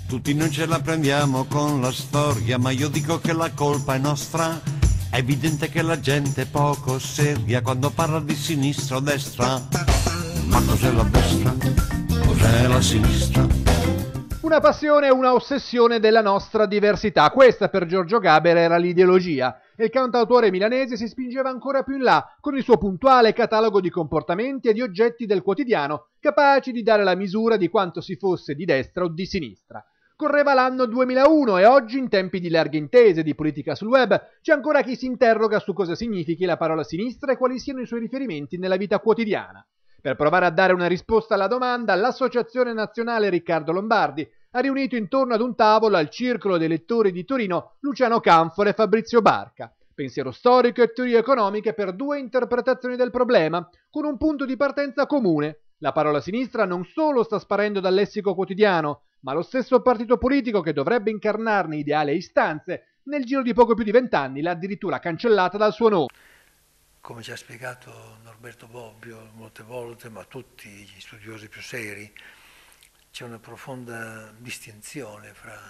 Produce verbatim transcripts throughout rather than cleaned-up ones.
Tutti non ce la prendiamo con la storia, ma io dico che la colpa è nostra. È evidente che la gente è poco seria quando parla di sinistra o destra. Ma cos'è la destra? Cos'è la sinistra? Una passione e una ossessione della nostra diversità. Questa per Giorgio Gaber era l'ideologia. E il cantautore milanese si spingeva ancora più in là con il suo puntuale catalogo di comportamenti e di oggetti del quotidiano, capaci di dare la misura di quanto si fosse di destra o di sinistra. Correva l'anno duemilauno e oggi, in tempi di larghe intese di politica sul web, c'è ancora chi si interroga su cosa significhi la parola sinistra e quali siano i suoi riferimenti nella vita quotidiana. Per provare a dare una risposta alla domanda, l'Associazione Nazionale Riccardo Lombardi ha riunito intorno ad un tavolo al Circolo dei Lettori di Torino Luciano Canfora e Fabrizio Barca. Pensiero storico e teorie economiche per due interpretazioni del problema, con un punto di partenza comune. La parola sinistra non solo sta sparendo dal lessico quotidiano, ma lo stesso partito politico che dovrebbe incarnarne ideali e istanze, nel giro di poco più di vent'anni l'ha addirittura cancellata dal suo nome. Come ci ha spiegato Norberto Bobbio molte volte, ma tutti gli studiosi più seri, c'è una profonda distinzione fra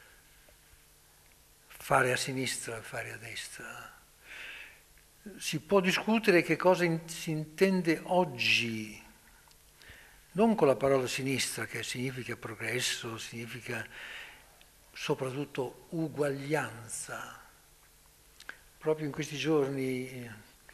fare a sinistra e fare a destra. Si può discutere che cosa in, si intende oggi, non con la parola sinistra, che significa progresso, significa soprattutto uguaglianza. Proprio in questi giorni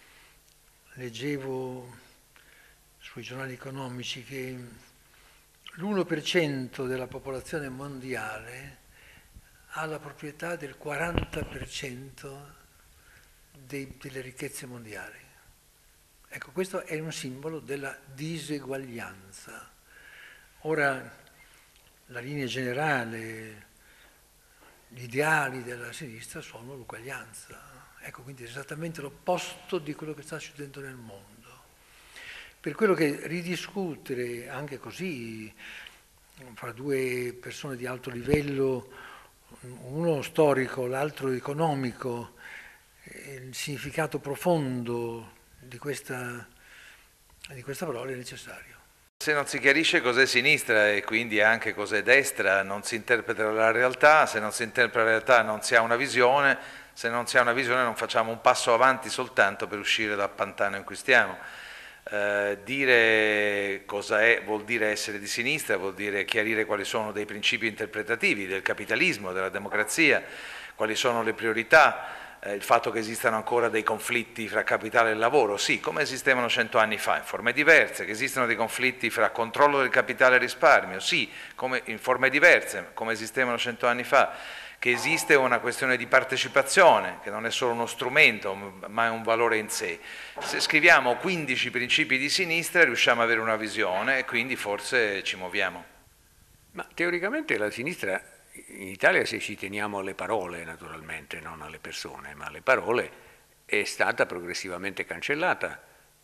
leggevo sui giornali economici che l'uno per cento della popolazione mondiale ha la proprietà del quaranta per cento dei, delle ricchezze mondiali. Ecco, questo è un simbolo della diseguaglianza. Ora, la linea generale, gli ideali della sinistra sono l'uguaglianza. Ecco, quindi è esattamente l'opposto di quello che sta succedendo nel mondo. Per quello che ridiscutere anche così, fra due persone di alto livello, uno storico, l'altro economico, il significato profondo di questa, di questa parola è necessario. Se non si chiarisce cos'è sinistra e quindi anche cos'è destra, non si interpreta la realtà, se non si interpreta la realtà non si ha una visione, se non si ha una visione non facciamo un passo avanti soltanto per uscire dal pantano in cui stiamo. Eh, dire cosa è vuol dire essere di sinistra, vuol dire chiarire quali sono dei principi interpretativi del capitalismo, della democrazia, quali sono le priorità. Il fatto che esistano ancora dei conflitti fra capitale e lavoro, sì, come esistevano cento anni fa, in forme diverse, che esistono dei conflitti fra controllo del capitale e risparmio, sì, come, in forme diverse, come esistevano cento anni fa, che esiste una questione di partecipazione, che non è solo uno strumento, ma è un valore in sé. Se scriviamo quindici principi di sinistra riusciamo ad avere una visione e quindi forse ci muoviamo. Ma teoricamente la sinistra in Italia, se ci teniamo alle parole naturalmente, non alle persone, ma alle parole, è stata progressivamente cancellata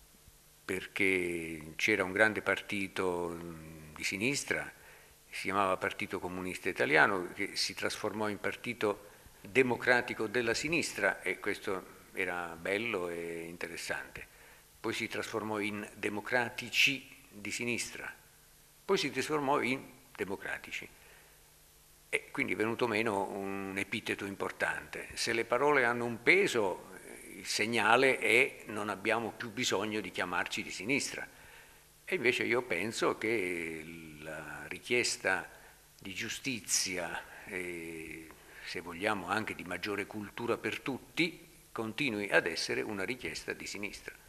perché c'era un grande partito di sinistra, si chiamava Partito Comunista Italiano, che si trasformò in Partito Democratico della Sinistra e questo era bello e interessante. Poi si trasformò in Democratici di Sinistra, poi si trasformò in Democratici. E quindi è venuto meno un epiteto importante. Se le parole hanno un peso, il segnale è non abbiamo più bisogno di chiamarci di sinistra. E invece io penso che la richiesta di giustizia e, se vogliamo, anche di maggiore cultura per tutti, continui ad essere una richiesta di sinistra.